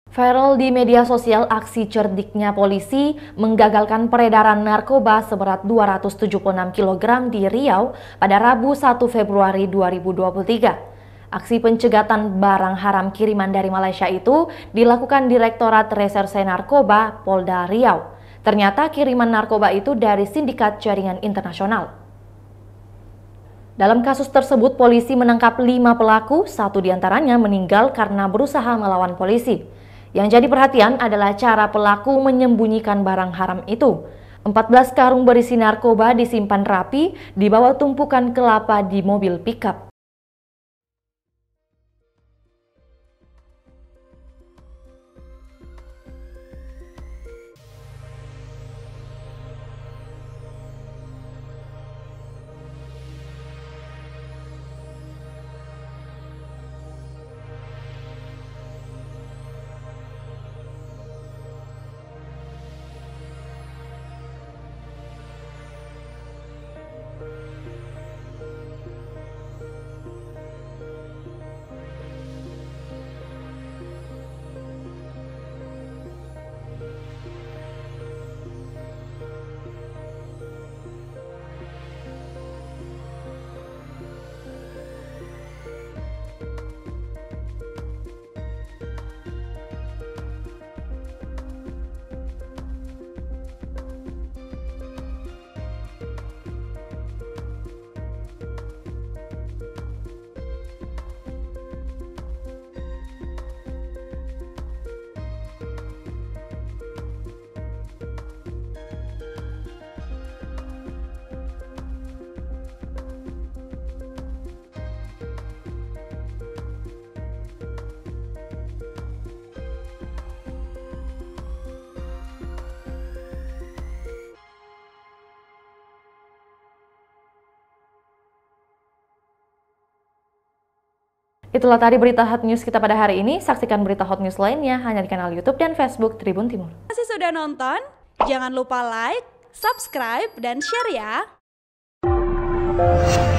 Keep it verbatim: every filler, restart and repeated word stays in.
Viral di media sosial aksi cerdiknya polisi menggagalkan peredaran narkoba seberat dua ratus tujuh puluh enam kilogram di Riau pada Rabu satu Februari dua ribu dua puluh tiga. Aksi pencegatan barang haram kiriman dari Malaysia itu dilakukan Direktorat Reserse Narkoba Polda Riau. Ternyata kiriman narkoba itu dari sindikat jaringan internasional. Dalam kasus tersebut, polisi menangkap lima pelaku, satu diantaranya meninggal karena berusaha melawan polisi. Yang jadi perhatian adalah cara pelaku menyembunyikan barang haram itu. empat belas karung berisi narkoba disimpan rapi di bawah tumpukan kelapa di mobil pickup. Itulah tadi berita Hot News kita pada hari ini. Saksikan berita Hot News lainnya hanya di kanal YouTube dan Facebook Tribun Timur. Masih sudah nonton? Jangan lupa like, subscribe, dan share ya!